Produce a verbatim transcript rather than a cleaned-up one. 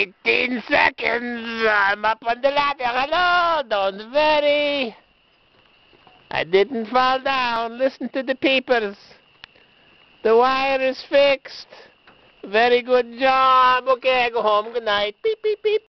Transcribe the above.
eighteen seconds. I'm up on the ladder. Hello. Don't worry. I didn't fall down. Listen to the peepers. The wire is fixed. Very good job. Okay, go home. Good night. Beep, beep, beep.